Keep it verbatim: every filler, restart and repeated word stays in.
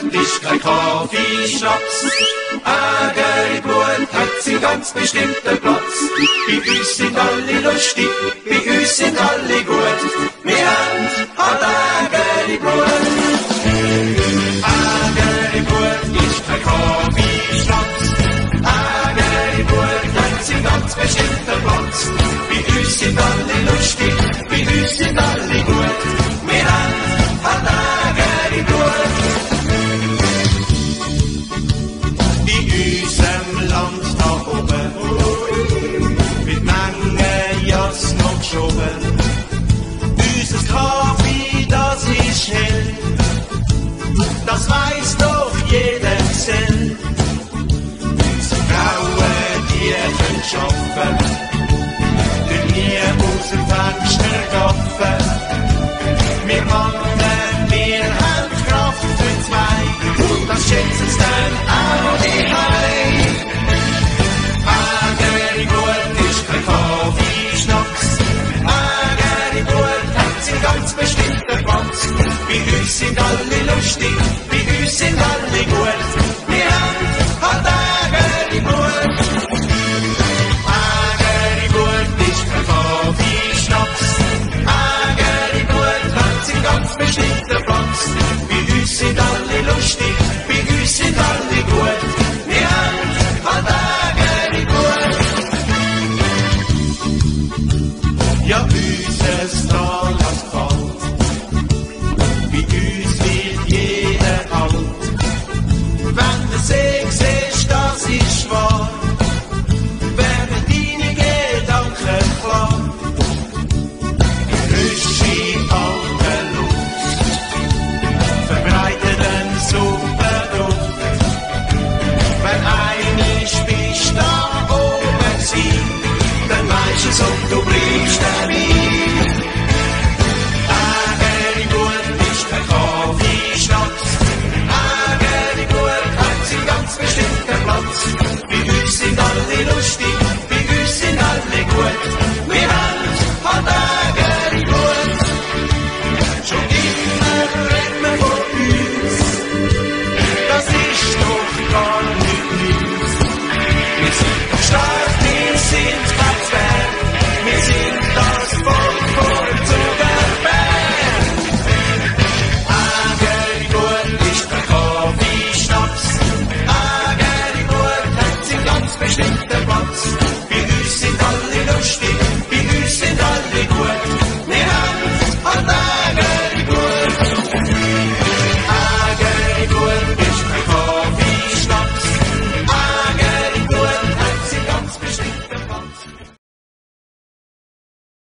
ist kein Kaffee-Schnaps. Ägeri Blut hat seinen ganz bestimmten Platz. Bei uns sind alle lustig, bei uns sind alle gut. Wir haben halt Ägeri Blut. Ägeri Blut ist kein Kaffee-Schnaps. Ägeri Blut hat seinen ganz bestimmten Platz. Bei uns sind alle lustig, bei uns sind alle gut. Wir haben halt Ägeri Blut. In unserem Land da oben wird Menge Jas noch geschoben. Unser Kaffee, das ist hell, das weiss doch jeder Gesell. Unsere Frauen, die können schaffen, können nie aus dem Fenster gaffen. Wir Männer, wir haben Kraft für zwei, und das schätzen sie dann auch die Heim. Ägeri Blut ist kein Kaffee-Schnaps. Ägeri Blut hat seinen ganz bestimmten Platz. Bei uns sind alle lustig, bei uns sind alle gut.